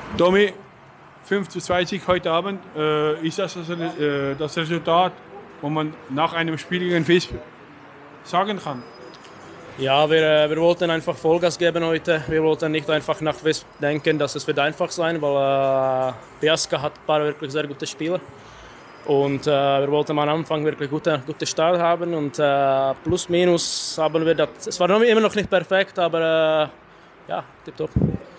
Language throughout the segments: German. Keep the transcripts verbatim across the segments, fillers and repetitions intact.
Tommy, fünf zu zwei Sieg heute Abend. Äh, ist das das, äh, das Resultat, wo man nach einem Spiel gegen Visp sagen kann? Ja, wir, wir wollten einfach Vollgas geben heute. Wir wollten nicht einfach nach Visp denken, dass es wird einfach sein, weil äh, Biaska hat ein paar wirklich sehr gute Spieler. Und äh, wir wollten am Anfang wirklich gute, gute Start haben und äh, plus minus haben wir das. Es war noch, immer noch nicht perfekt, aber äh, ja, tipptopp.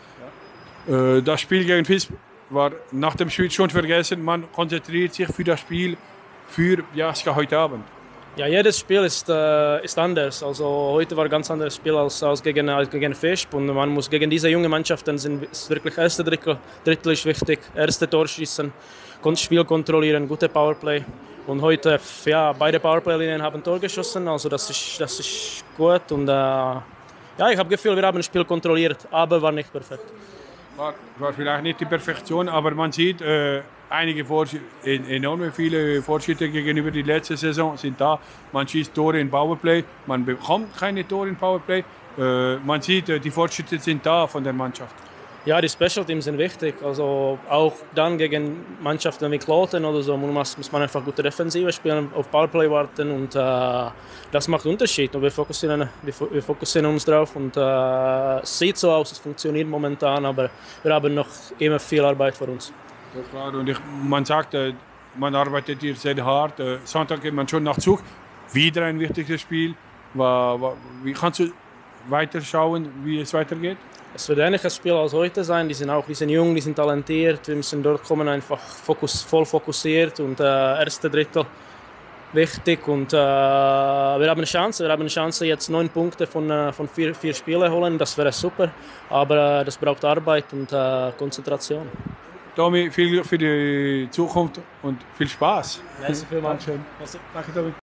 Ja. Äh, das Spiel gegen Visp war nach dem Spiel schon vergessen. Man konzentriert sich für das Spiel für Biaska heute Abend. Ja, jedes Spiel ist, äh, ist anders. Also heute war ein ganz anderes Spiel als, als gegen, als gegen Visp. Und man muss gegen diese jungen Mannschaften sind ist wirklich erste Drittel, Drittel ist wichtig, erste Tor schießen, Spiel kontrollieren, gute Powerplay. Und heute ja, beide Powerplay-Linien haben Tor geschossen, also das ist, das ist gut. Und äh, ja, ich habe das Gefühl, wir haben das Spiel kontrolliert, aber war nicht perfekt. War, war vielleicht nicht die Perfektion, aber man sieht, äh, einige enorme viele Fortschritte gegenüber der letzten Saison sind da. Man schießt Tore in Powerplay, man bekommt keine Tore in Powerplay. Äh, man sieht, äh, die Fortschritte sind da von der Mannschaft. Ja, die Special Teams sind wichtig. Also auch dann gegen Mannschaften wie Kloten oder so muss, muss man einfach gute Defensive spielen, auf Powerplay warten und äh, das macht Unterschied. Und wir fokussieren, wir, wir fokussieren uns drauf und äh, es sieht so aus, es funktioniert momentan, aber wir haben noch immer viel Arbeit vor uns. Ja, klar. Und ich, man sagt, äh, man arbeitet hier sehr hart. Äh, Sonntag geht man schon nach Zug. Wieder ein wichtiges Spiel. War, war, wie kannst du weiter schauen, wie es weitergeht? Es wird ähnlich ein Spiel als heute sein. Die sind auch, die sind jung, die sind talentiert. Wir müssen dort kommen, einfach fokus, voll fokussiert und äh, erste Drittel wichtig. Und äh, wir haben eine Chance. Wir haben eine Chance, jetzt neun Punkte von, äh, von vier, vier Spielen holen. Das wäre super. Aber äh, das braucht Arbeit und äh, Konzentration. Tommy, viel Glück für die Zukunft und viel Spaß. Merci vielmals. Danke, Tommy.